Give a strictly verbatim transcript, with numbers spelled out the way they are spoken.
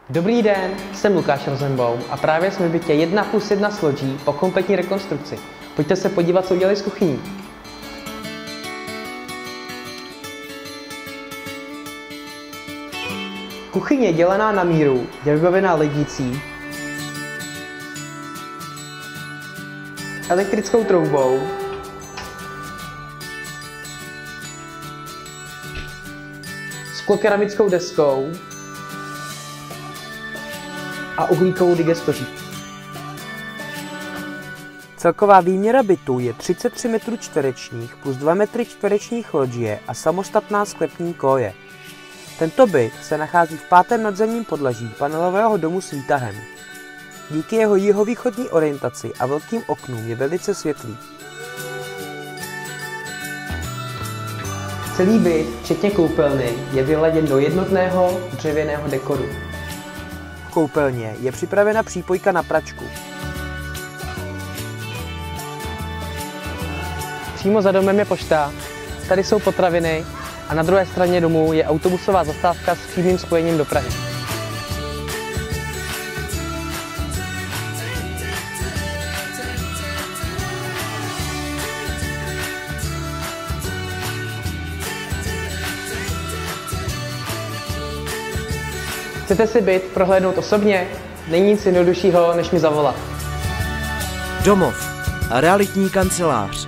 Dobrý den, jsem Lukáš Rosenbaum a právě jsme v bytě jedna plus jedna s lodží po kompletní rekonstrukci. Pojďte se podívat, co udělali s kuchyní. Kuchyně je dělaná na míru, je vybavená lednicí, elektrickou troubou, sklokeramickou deskou a uhlíkovou digestoří. Celková výměra bytu je třicet tři metrů čtverečních plus dva metry čtverečních lodžie a samostatná sklepní koje. Tento byt se nachází v pátém nadzemním podlaží panelového domu s výtahem. Díky jeho jihovýchodní orientaci a velkým oknům je velice světlý. Celý byt, včetně koupelny, je vyladěn do jednotného dřevěného dekoru. V koupelně je připravena přípojka na pračku. Přímo za domem je pošta, tady jsou potraviny a na druhé straně domu je autobusová zastávka s přímým spojením do Prahy. Chcete si byt prohlédnout osobně? Není nic jednoduššího, než mi zavolat. Domov. Realitní kancelář.